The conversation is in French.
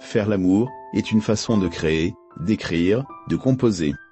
Faire l'amour est une façon de créer, d'écrire, de composer.